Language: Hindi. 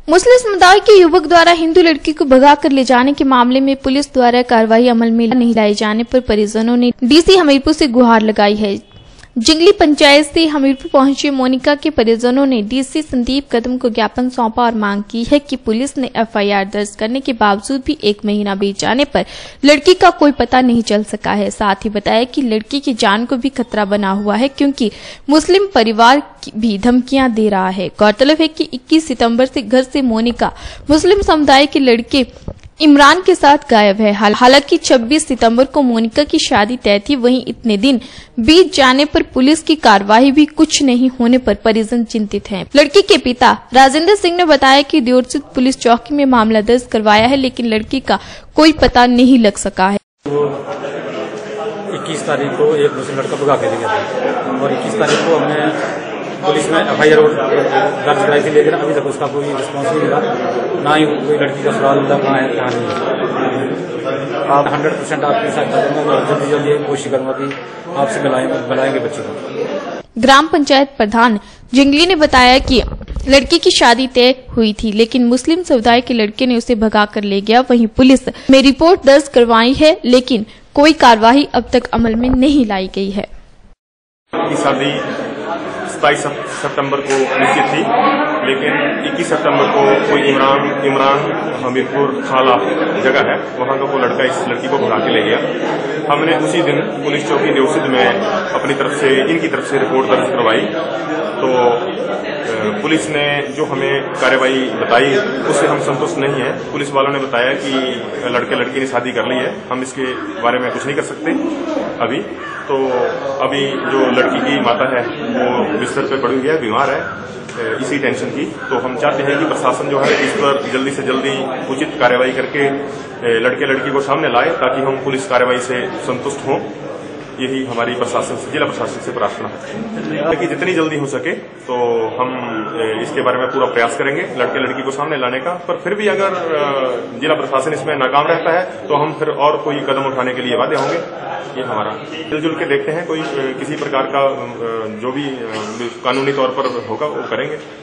मुस्लिम समुदाय के युवक द्वारा हिंदू लड़की को भगा कर ले जाने के मामले में पुलिस द्वारा कार्रवाई अमल में नहीं लाए जाने पर परिजनों ने डीसी हमीरपुर से गुहार लगाई है। जिंगली पंचायत से हमीरपुर पहुंचे मोनिका के परिजनों ने डीसी संदीप कदम को ज्ञापन सौंपा और मांग की है कि पुलिस ने एफआईआर दर्ज करने के बावजूद भी 1 महीना बीत जाने पर लड़की का कोई पता नहीं चल सका है। साथ ही बताया कि लड़की की जान को भी खतरा बना हुआ है क्योंकि मुस्लिम परिवार भी धमकियां दे रहा है। गौरतलब है कि 21 सितंबर से घर से मोनिका मुस्लिम समुदाय के लड़के इमरान के साथ गायब है। हालांकि 26 सितंबर को मोनिका की शादी तय थी। वहीं इतने दिन बीत जाने पर पुलिस की कार्रवाई भी कुछ नहीं होने पर परिजन चिंतित हैं। लड़की के पिता राजेंद्र सिंह ने बताया कि दियोरसित पुलिस चौकी में मामला दर्ज करवाया है लेकिन लड़की का कोई पता नहीं लग सका है। 21 तारीख को एक मुस्लिम लड़का भगा के ले गया था और 21 तारीख को हमने पुलिस में एफआईआर दर्ज कराई थी, लेकिन अभी तक उसका कोई रिस्पॉन्स नहीं मिला, ना ही कोई लड़की का सवाल मिला, कहाँ है कहाँ नहीं। आप 100% आपकी सहायता करूंगा और जल्दी जल्दी कोशिश करूंगा कि आपसे मिलाएंगे बच्चे को। ग्राम पंचायत प्रधान जिंगली ने बताया कि लड़की की शादी तय हुई थी लेकिन मुस्लिम समुदाय के लड़के ने उसे भगा कर ले गया। वहीं पुलिस में रिपोर्ट दर्ज करवाई है लेकिन कोई कार्यवाही अब तक अमल में नहीं लाई गई है। शादी 27 सितंबर को निश्चित थी, लेकिन 21 सितंबर को कोई इमरान हमीरपुर खाला जगह है, वहां का वो लड़का इस लड़की को भगा के ले गया। हमने उसी दिन पुलिस चौकी दियोरसित में अपनी तरफ से इनकी तरफ से रिपोर्ट दर्ज करवाई, तो पुलिस ने जो हमें कार्रवाई बताई उससे हम संतुष्ट नहीं है। पुलिस वालों ने बताया कि लड़के लड़की ने शादी कर ली है, हम इसके बारे में कुछ नहीं कर सकते अभी। तो अभी जो लड़की की माता है वो बिस्तर पे पड़ी हुई है, बीमार है इसी टेंशन की। तो हम चाहते हैं कि प्रशासन जो है इस पर जल्दी से जल्दी उचित कार्रवाई करके लड़के लड़की को सामने लाए ताकि हम पुलिस कार्रवाई से संतुष्ट हों। यही हमारी जिला प्रशासन से प्रार्थना है कि जितनी जल्दी हो सके तो हम इसके बारे में पूरा प्रयास करेंगे लड़के लड़की को सामने लाने का। पर फिर भी अगर जिला प्रशासन इसमें नाकाम रहता है तो हम फिर और कोई कदम उठाने के लिए बाध्य होंगे। ये हमारा मिलजुल के देखते हैं, कोई किसी प्रकार का जो भी कानूनी तौर पर होगा वो करेंगे।